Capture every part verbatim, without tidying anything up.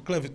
Clever,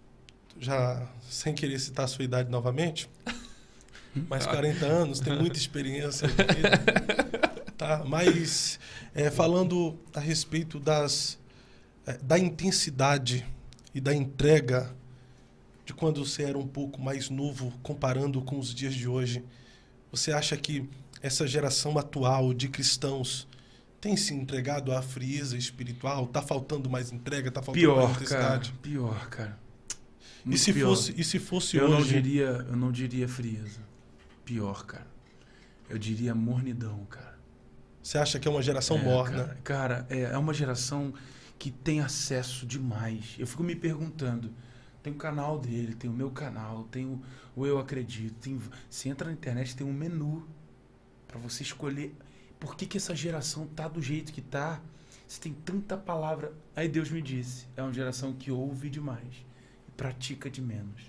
já sem querer citar a sua idade novamente, mais quarenta anos, tem muita experiência de vida, tá? Mas é, falando a respeito das, é, da intensidade e da entrega de quando você era um pouco mais novo, comparando com os dias de hoje, você acha que essa geração atual de cristãos tem se entregado à frieza espiritual? Está faltando mais entrega? Está faltando pior, mais intensidade? Cara, pior, cara. E se, pior. fosse, e se fosse eu hoje... Não diria, eu não diria frieza. Pior, cara. Eu diria mornidão, cara. Você acha que é uma geração é, morna? Cara, cara é, é uma geração que tem acesso demais. Eu fico me perguntando... Tem o canal dele, tem o meu canal, tem o, o Eu Acredito. Tem, você entra na internet, tem um menu para você escolher por que, que essa geração tá do jeito que tá. Você tem tanta palavra. Aí Deus me disse, é uma geração que ouve demais e pratica de menos.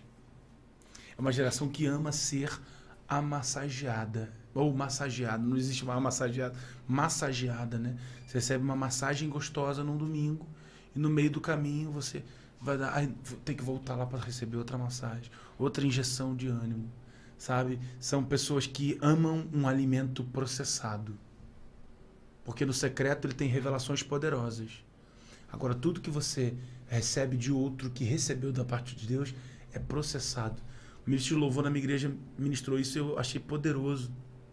É uma geração que ama ser amassageada. Ou massageada, não existe mais massageada. Massageada, né? Você recebe uma massagem gostosa num domingo e no meio do caminho você... vai dar, ai, tem que voltar lá para receber outra massagem, outra injeção de ânimo, sabe? São pessoas que amam um alimento processado. Porque no secreto ele tem revelações poderosas. Agora, tudo que você recebe de outro que recebeu da parte de Deus é processado. O ministro de louvor na minha igreja ministrou isso e eu achei poderoso.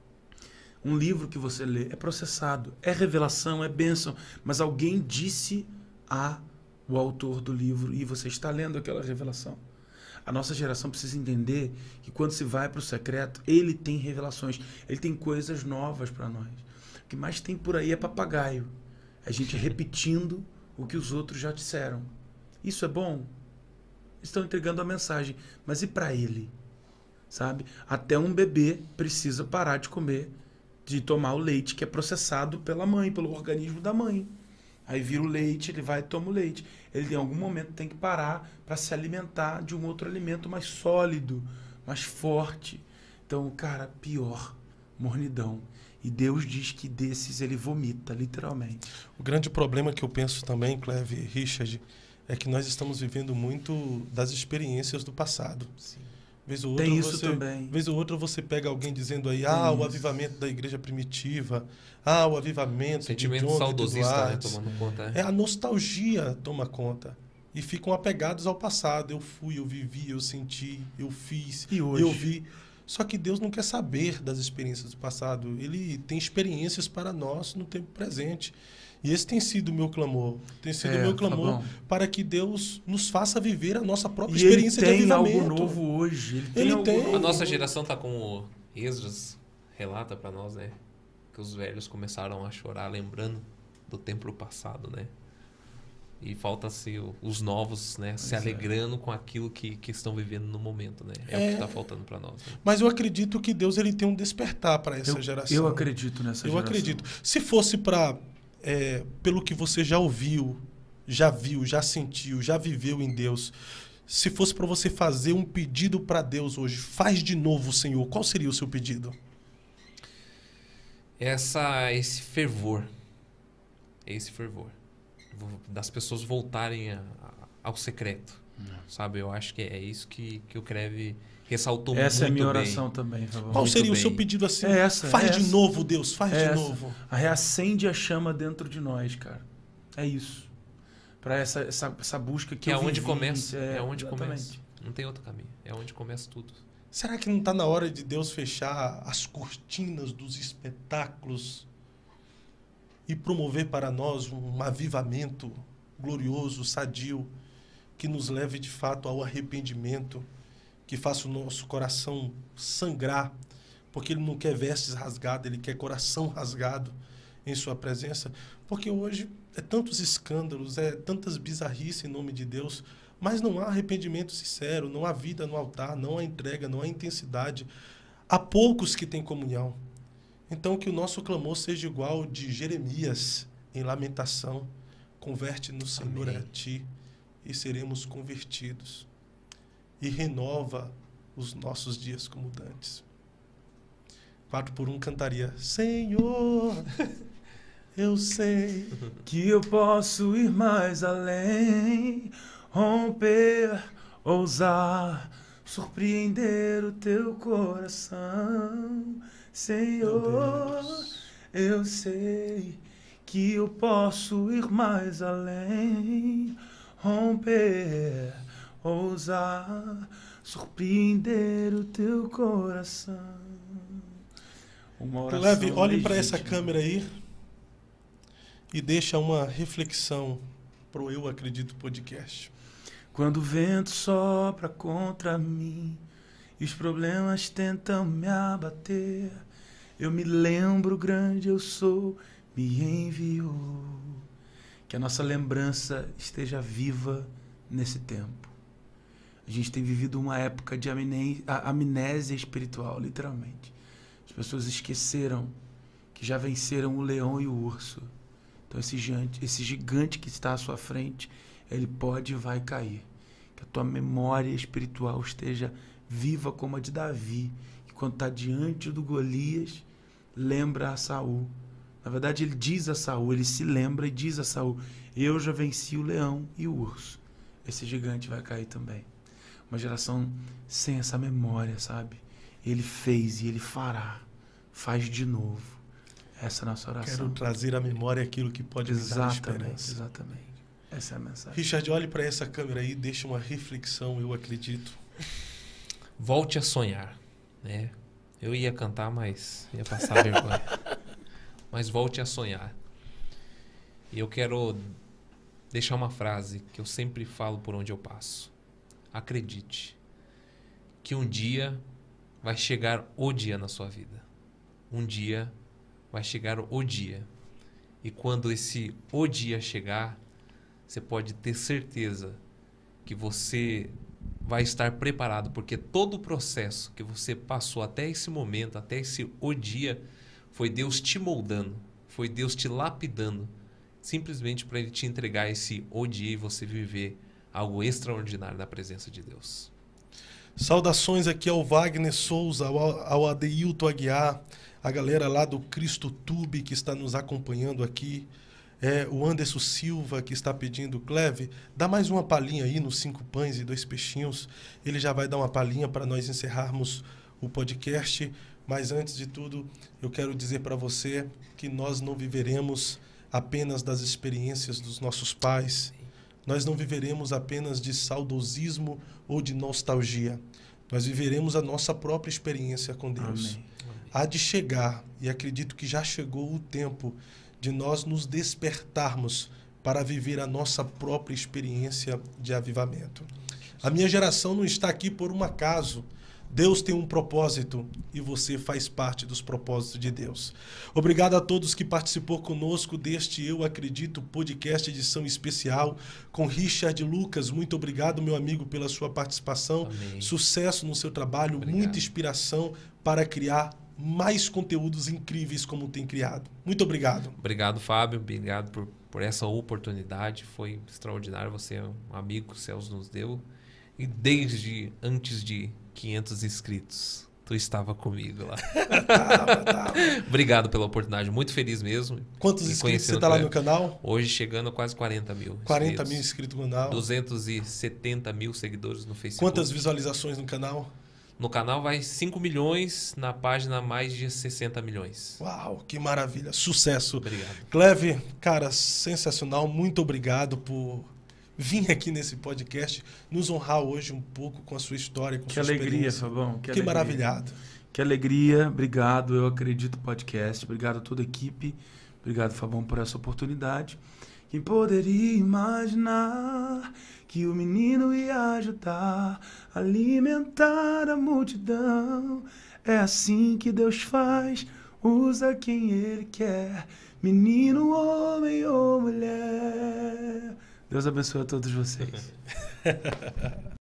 Um livro que você lê é processado, é revelação, é bênção, mas alguém disse a o autor do livro, e você está lendo aquela revelação. A nossa geração precisa entender que quando se vai para o secreto, ele tem revelações, ele tem coisas novas para nós. O que mais tem por aí é papagaio. A gente repetindo o que os outros já disseram. Isso é bom? Estão entregando a mensagem, mas e para ele? Sabe? Até um bebê precisa parar de comer, de tomar o leite que é processado pela mãe, pelo organismo da mãe. Aí vira o leite, ele vai e toma o leite. Ele em algum momento tem que parar para se alimentar de um outro alimento mais sólido, mais forte. Então, cara, pior, mornidão. E Deus diz que desses ele vomita, literalmente. O grande problema que eu penso também, Cleve e Richard, é que nós estamos vivendo muito das experiências do passado. Sim. Vez ou outra Tem isso você, também. Vez ou outra você pega alguém dizendo aí, Tem ah, o isso. avivamento da igreja primitiva, ah, o avivamento sentimento de John saudosista, né, Edwards. tomando conta. É. é a nostalgia toma conta. E ficam apegados ao passado. Eu fui, eu vivi, eu senti, eu fiz, E hoje? eu vi. Só que Deus não quer saber das experiências do passado. Ele tem experiências para nós no tempo presente. E esse tem sido o meu clamor. Tem sido o É, meu clamor Fabão. para que Deus nos faça viver a nossa própria E experiência ele tem de avivamento. algo novo hoje. Ele tem Ele algo tem. novo. A nossa geração tá como o Esdras relata para nós, né? Que os velhos começaram a chorar lembrando do tempo passado, né? E falta-se os novos, né? Se Pois é. alegrando com aquilo que, que estão vivendo no momento, né? É, É. o que está faltando para nós. Né? Mas eu acredito que Deus ele tem um despertar para essa eu, geração. Eu acredito nessa Eu geração. acredito. Se fosse para, é, pelo que você já ouviu, já viu, já sentiu, já viveu em Deus, se fosse para você fazer um pedido para Deus hoje, faz de novo, Senhor, qual seria o seu pedido? Essa, esse fervor, esse fervor, das pessoas voltarem a, a, ao secreto, hum. sabe? Eu acho que é isso que, que o Creve ressaltou muito bem. Essa é a minha oração também, por favor. Qual Muito seria bem. o seu pedido assim? É essa, faz é de essa. novo, Deus, faz É de essa. novo. A reacende a chama dentro de nós, cara. É isso. Para essa, essa, essa busca que Que é eu onde vivi, começa. É, É onde exatamente. começa. Não tem outro caminho. É onde começa tudo. Será que não está na hora de Deus fechar as cortinas dos espetáculos e promover para nós um avivamento glorioso, sadio, que nos leve de fato ao arrependimento, que faça o nosso coração sangrar, porque Ele não quer vestes rasgadas, Ele quer coração rasgado em sua presença, porque hoje é tantos escândalos, é tantas bizarrices em nome de Deus, mas não há arrependimento sincero, não há vida no altar, não há entrega, não há intensidade. Há poucos que têm comunhão. Então, que o nosso clamor seja igual ao de Jeremias em Lamentação. Converte-nos, Senhor, Amém. a Ti, e seremos convertidos. E renova os nossos dias como dantes. Quatro por um cantaria, Senhor, eu sei Que eu posso ir mais além. romper, ousar, surpreender o teu coração. Senhor, eu sei que eu posso ir mais além, romper, ousar, surpreender o teu coração. Uma oração Cleve, olhe para legítima. essa câmera aí e deixa uma reflexão pro Eu Acredito Podcast. Quando o vento sopra contra mim e os problemas tentam me abater, eu me lembro, grande eu sou, me enviou. Que a nossa lembrança esteja viva nesse tempo. A gente tem vivido uma época de amné- a- amnésia espiritual, literalmente. As pessoas esqueceram que já venceram o leão e o urso. Então esse gigante, esse gigante que está à sua frente, ele pode e vai cair. Que a tua memória espiritual esteja viva como a de Davi, que quando está diante do Golias, lembra a Saul. Na verdade, ele diz a Saul, ele se lembra e diz a Saul: eu já venci o leão e o urso. Esse gigante vai cair também. Uma geração sem essa memória, sabe? Ele fez e ele fará. Faz de novo. Essa é a nossa oração. Quero trazer à memória aquilo que pode me dar Exatamente, esperança. exatamente. Essa é a mensagem. Richard, olhe para essa câmera aí e deixa uma reflexão, eu acredito. Volte a sonhar, né? Eu ia cantar, mas ia passar vergonha. Mas volte a sonhar. E eu quero deixar uma frase que eu sempre falo por onde eu passo. Acredite que um dia vai chegar o dia na sua vida. Um dia vai chegar o dia. E quando esse o dia chegar, você pode ter certeza que você vai estar preparado, porque todo o processo que você passou até esse momento, até esse o dia, foi Deus te moldando, foi Deus te lapidando, simplesmente para Ele te entregar esse o dia e você viver algo extraordinário na presença de Deus. Saudações aqui ao Wagner Souza, ao, ao Adeilton Aguiar, a galera lá do Cristo Tube que está nos acompanhando aqui. É, o Anderson Silva que está pedindo, Cleve, dá mais uma palhinha aí nos cinco pães e dois peixinhos. Ele já vai dar uma palhinha para nós encerrarmos o podcast. Mas antes de tudo, eu quero dizer para você que nós não viveremos apenas das experiências dos nossos pais. Nós não viveremos apenas de saudosismo ou de nostalgia. Nós viveremos a nossa própria experiência com Deus. Amém. Há de chegar, e acredito que já chegou o tempo de nós nos despertarmos para viver a nossa própria experiência de avivamento. A minha geração não está aqui por um acaso. Deus tem um propósito e você faz parte dos propósitos de Deus. Obrigado a todos que participou conosco deste Eu Acredito podcast edição especial com Richard Lucas. Muito obrigado, meu amigo, pela sua participação. Amém. Sucesso no seu trabalho, Obrigado. Muita inspiração para criar mais conteúdos incríveis como tem criado. Muito obrigado. Obrigado, Fábio. Obrigado por, por essa oportunidade. Foi extraordinário. Você é um amigo que os céus nos deu. E desde antes de quinhentos inscritos, tu estava comigo lá. Tava, tava. Obrigado pela oportunidade. Muito feliz mesmo. Quantos E inscritos conhecendo você está lá o no Cleber. canal? Hoje chegando a quase quarenta mil. quarenta inscritos. mil inscritos no canal. duzentos e setenta mil seguidores no Facebook. Quantas visualizações no canal? No canal vai cinco milhões, na página mais de sessenta milhões. Uau, que maravilha. Sucesso. Obrigado. Cleve, cara, sensacional. Muito obrigado por vir aqui nesse podcast, nos honrar hoje um pouco com a sua história, com Que sua alegria, experiência. Fabão. Que, Que alegria. maravilhado. Que alegria. Obrigado. Eu Acredito podcast. Obrigado a toda a equipe. Obrigado, Fabão, por essa oportunidade. Quem poderia imaginar que o menino ia ajudar a alimentar a multidão? É assim que Deus faz, usa quem Ele quer, menino, homem ou mulher. Deus abençoe a todos vocês.